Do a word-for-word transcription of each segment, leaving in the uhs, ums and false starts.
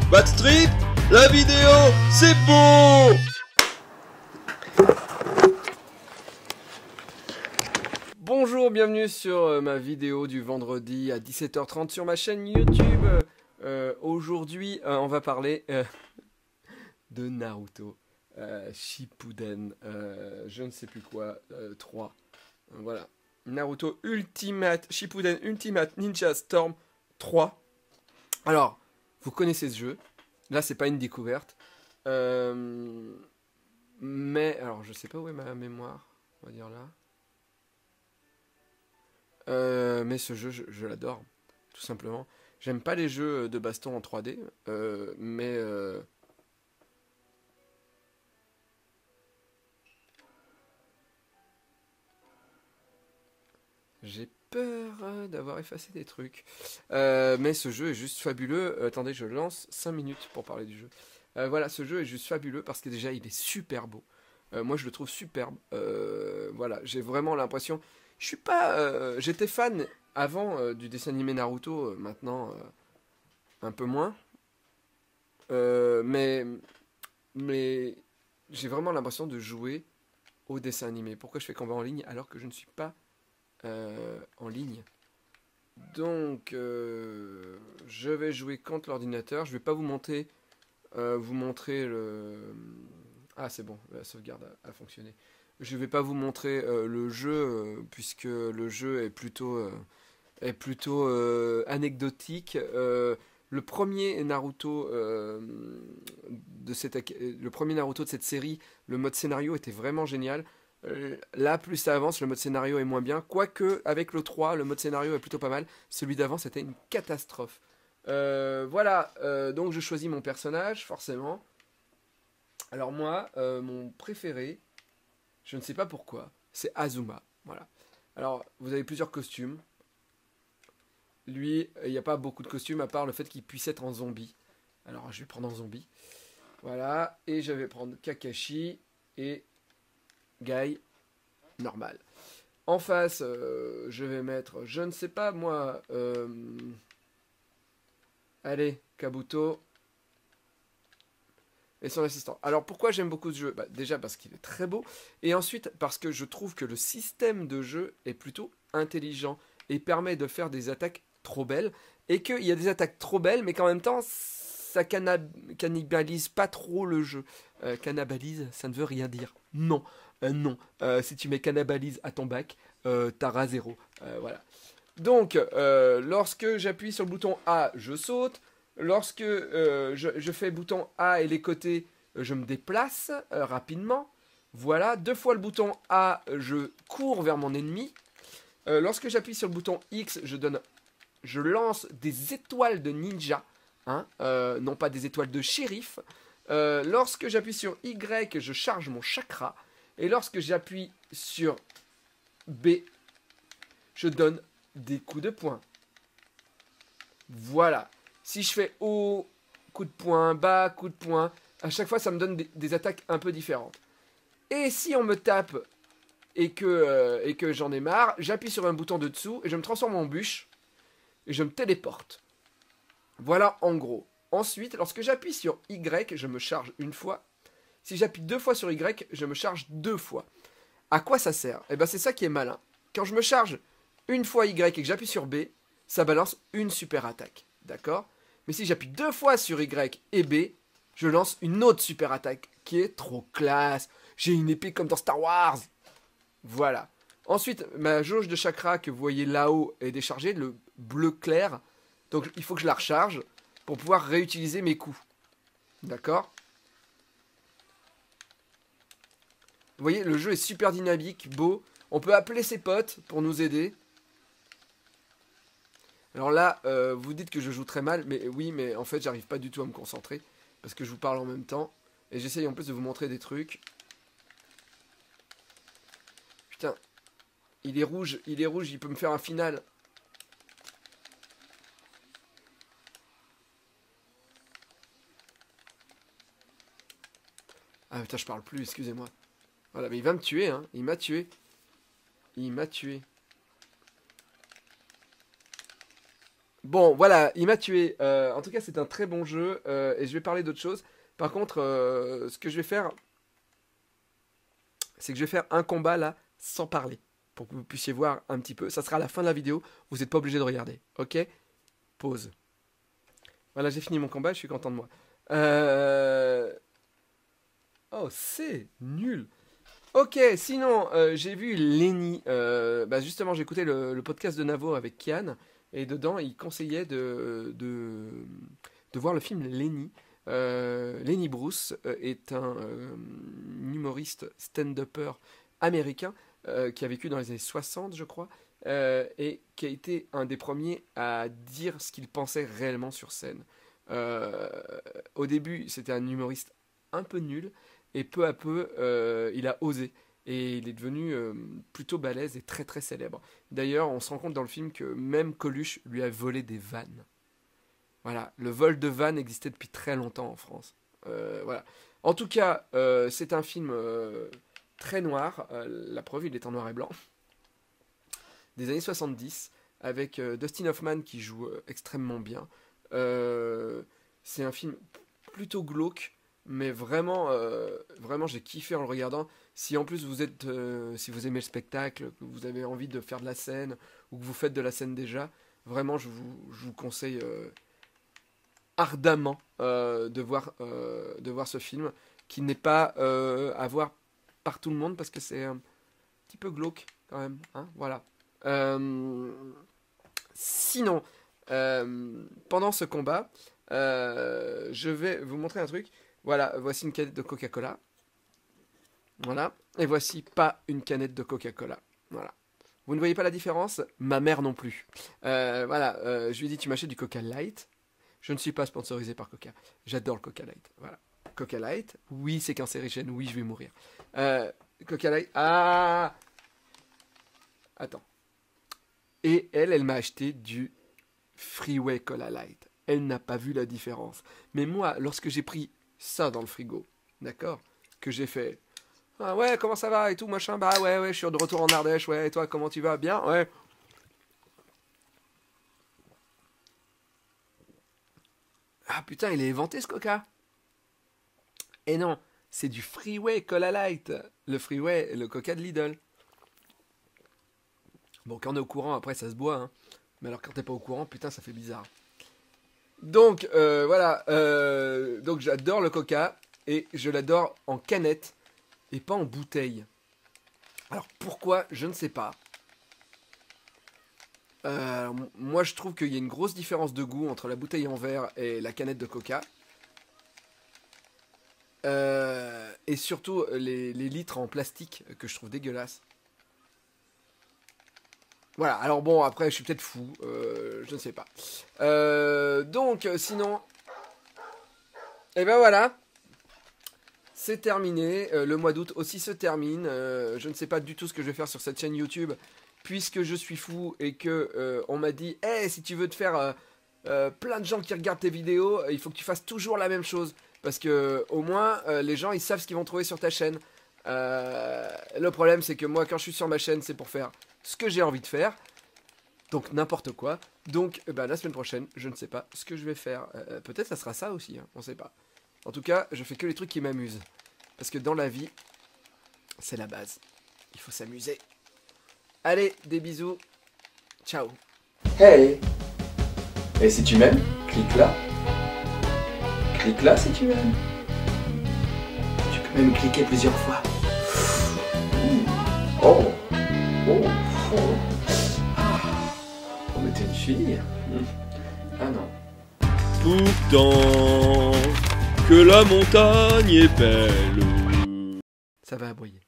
Bad Trip, la vidéo, c'est beau. Bonjour, bienvenue sur euh, ma vidéo du vendredi à dix-sept heures trente sur ma chaîne YouTube. Euh, Aujourd'hui, euh, on va parler euh, de Naruto euh, Shippuden, euh, je ne sais plus quoi, euh, trois. Voilà. Naruto Ultimate, Shippuden Ultimate Ninja Storm trois. Alors, vous connaissez ce jeu. Là, c'est pas une découverte. Euh, mais, alors, je sais pas où est ma mémoire. On va dire là. Euh, mais ce jeu, je, je l'adore. Tout simplement. J'aime pas les jeux de baston en trois D. Euh, mais... Euh, J'ai peur euh, d'avoir effacé des trucs. Euh, mais ce jeu est juste fabuleux. Euh, attendez, je lance cinq minutes pour parler du jeu. Euh, voilà, ce jeu est juste fabuleux parce que déjà, il est super beau. Euh, moi, je le trouve superbe. Euh, voilà, j'ai vraiment l'impression... Je suis pas... euh, J'étais fan avant euh, du dessin animé Naruto. Euh, maintenant, euh, un peu moins. Euh, mais... Mais... J'ai vraiment l'impression de jouer au dessin animé. Pourquoi je fais combat en ligne alors que je ne suis pas... Euh, en ligne. Donc, euh, je vais jouer contre l'ordinateur. Je vais pas vous montrer, euh, vous montrer le. Ah, c'est bon, la sauvegarde a, a fonctionné. Je vais pas vous montrer euh, le jeu euh, puisque le jeu est plutôt euh, est plutôt euh, anecdotique. Euh, le premier Naruto euh, de cette le premier Naruto de cette série, le mode scénario était vraiment génial. Euh, là, plus ça avance, le mode scénario est moins bien. Quoique, avec le trois, le mode scénario est plutôt pas mal. Celui d'avant, c'était une catastrophe. Euh, voilà, euh, donc je choisis mon personnage, forcément. Alors moi, euh, mon préféré, je ne sais pas pourquoi, c'est Azuma. Voilà. Alors, vous avez plusieurs costumes. Lui, il n'y a pas beaucoup de costumes, à part le fait qu'il puisse être en zombie. Alors, je vais prendre en zombie. Voilà, et je vais prendre Kakashi et... Guy, normal. En face, euh, je vais mettre, je ne sais pas moi, euh, allez, Kabuto et son assistant. Alors pourquoi j'aime beaucoup ce jeu? Bah, déjà parce qu'il est très beau, et ensuite parce que je trouve que le système de jeu est plutôt intelligent et permet de faire des attaques trop belles, et qu'il y a des attaques trop belles, mais qu'en même temps, ça cannibalise pas trop le jeu. Euh, cannibalise, ça ne veut rien dire. Non. Euh, non, euh, si tu mets cannibalise à ton bac, euh, t'auras zéro. Euh, voilà. Donc, euh, lorsque j'appuie sur le bouton A, je saute. Lorsque euh, je, je fais bouton A et les côtés, je me déplace euh, rapidement. Voilà. Deux fois le bouton A, je cours vers mon ennemi. Euh, lorsque j'appuie sur le bouton X, je donne, je lance des étoiles de ninja, hein, euh, non pas des étoiles de shérif. Euh, lorsque j'appuie sur Y, je charge mon chakra. Et lorsque j'appuie sur B, je donne des coups de poing. Voilà. Si je fais haut, coup de poing, bas, coup de poing, à chaque fois ça me donne des, des attaques un peu différentes. Et si on me tape et que, euh, et que j'en ai marre, j'appuie sur un bouton de dessous et je me transforme en bûche et je me téléporte. Voilà en gros. Ensuite, lorsque j'appuie sur Y, je me charge une fois. Si j'appuie deux fois sur Y, je me charge deux fois. À quoi ça sert? Eh ben c'est ça qui est malin. Quand je me charge une fois Y et que j'appuie sur B, ça balance une super attaque. D'accord? Mais si j'appuie deux fois sur Y et B, je lance une autre super attaque qui est trop classe. J'ai une épée comme dans Star Wars. Voilà. Ensuite, ma jauge de chakra que vous voyez là-haut est déchargée, le bleu clair. Donc il faut que je la recharge pour pouvoir réutiliser mes coups. D'accord? Vous voyez, le jeu est super dynamique, beau. On peut appeler ses potes pour nous aider. Alors là, euh, vous dites que je joue très mal, mais oui, mais en fait, j'arrive pas du tout à me concentrer. Parce que je vous parle en même temps. Et j'essaye en plus de vous montrer des trucs. Putain, il est rouge, il est rouge, il peut me faire un final. Ah putain, je parle plus, excusez-moi. Voilà, mais il va me tuer, hein. Il m'a tué. Il m'a tué. Bon, voilà, il m'a tué. Euh, en tout cas, c'est un très bon jeu euh, et je vais parler d'autre chose. Par contre, euh, ce que je vais faire, c'est que je vais faire un combat là sans parler pour que vous puissiez voir un petit peu. Ça sera à la fin de la vidéo. Vous n'êtes pas obligé de regarder. Ok? Pause. Voilà, j'ai fini mon combat. Je suis content de moi. Euh... Oh, c'est nul. Ok, sinon, euh, j'ai vu Lenny. Euh, bah justement, j'ai écouté le, le podcast de Navo avec Kian. Et dedans, il conseillait de, de, de voir le film Lenny. Euh, Lenny Bruce euh, est un euh, humoriste stand-upper américain euh, qui a vécu dans les années soixante, je crois, euh, et qui a été un des premiers à dire ce qu'il pensait réellement sur scène. Euh, au début, c'était un humoriste un peu nul, et peu à peu, euh, il a osé. Et il est devenu euh, plutôt balèze et très très célèbre. D'ailleurs, on se rend compte dans le film que même Coluche lui a volé des vannes. Voilà, le vol de vannes existait depuis très longtemps en France. Euh, voilà. En tout cas, euh, c'est un film euh, très noir. Euh, la preuve, il est en noir et blanc. Des années soixante-dix, avec euh, Dustin Hoffman qui joue euh, extrêmement bien. Euh, c'est un film plutôt glauque, mais vraiment, euh, vraiment, j'ai kiffé en le regardant. Si en plus vous êtes, euh, si vous aimez le spectacle, que vous avez envie de faire de la scène ou que vous faites de la scène déjà, vraiment, je vous, je vous conseille euh, ardemment euh, de voir, euh, de voir ce film, qui n'est pas euh, à voir par tout le monde parce que c'est un petit peu glauque quand même. Hein, voilà. Euh, sinon, euh, pendant ce combat, euh, je vais vous montrer un truc. Voilà, voici une canette de Coca-Cola. Voilà. Et voici pas une canette de Coca-Cola. Voilà. Vous ne voyez pas la différence? Ma mère non plus. Euh, voilà, euh, je lui ai dit tu m'achètes du Coca Light. Je ne suis pas sponsorisé par Coca. J'adore le Coca Light. Voilà. Coca Light, oui c'est cancérigène, oui je vais mourir. Euh, Coca Light, ah. Attends. Et elle, elle m'a acheté du Freeway Cola Light. Elle n'a pas vu la différence. Mais moi, lorsque j'ai pris ça dans le frigo, d'accord, que j'ai fait, ah ouais, comment ça va et tout, machin, bah ouais, ouais, je suis de retour en Ardèche, ouais, et toi, comment tu vas? Bien, ouais. Ah putain, il est éventé ce coca. Et non, c'est du Freeway Cola Light. Le Freeway, le coca de Lidl. Bon, quand on est au courant, après ça se boit, hein. Mais alors quand t'es pas au courant, putain, ça fait bizarre. Donc, euh, voilà. Euh, donc j'adore le coca. Et je l'adore en canette et pas en bouteille. Alors pourquoi? Je ne sais pas. Euh, moi, je trouve qu'il y a une grosse différence de goût entre la bouteille en verre et la canette de coca. Euh, et surtout les, les litres en plastique que je trouve dégueulasses. Voilà, alors bon, après, je suis peut-être fou, euh, je ne sais pas. Euh, donc, sinon, et ben voilà, c'est terminé. Euh, le mois d'août aussi se termine. Euh, je ne sais pas du tout ce que je vais faire sur cette chaîne YouTube, puisque je suis fou et que euh, on m'a dit, hey, si tu veux te faire euh, euh, plein de gens qui regardent tes vidéos, il faut que tu fasses toujours la même chose, parce que au moins euh, les gens ils savent ce qu'ils vont trouver sur ta chaîne. Euh, le problème c'est que moi quand je suis sur ma chaîne c'est pour faire ce que j'ai envie de faire. Donc n'importe quoi. Donc euh, bah, la semaine prochaine, je ne sais pas ce que je vais faire. Euh, Peut-être ça sera ça aussi, hein, on sait pas. En tout cas, je fais que les trucs qui m'amusent. Parce que dans la vie, c'est la base. Il faut s'amuser. Allez, des bisous. Ciao. Hey! Et si tu m'aimes, clique là. Clique là si tu m'aimes. Tu peux même cliquer plusieurs fois. Oh! Oh! Oh! On était une fille? Ah non. Pourtant que la montagne est belle. Ça va aboyer.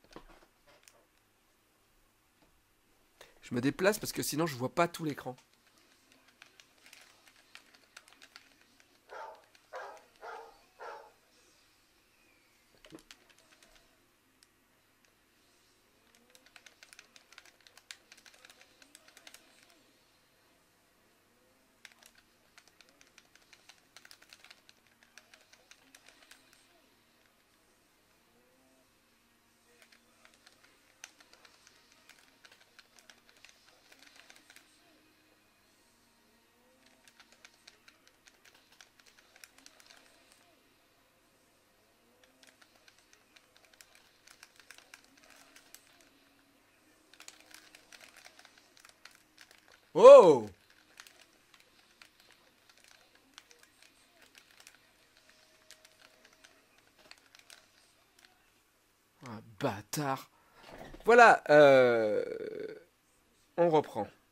Je me déplace parce que sinon je vois pas tout l'écran. Oh! Ah, bâtard. Voilà, euh... on reprend.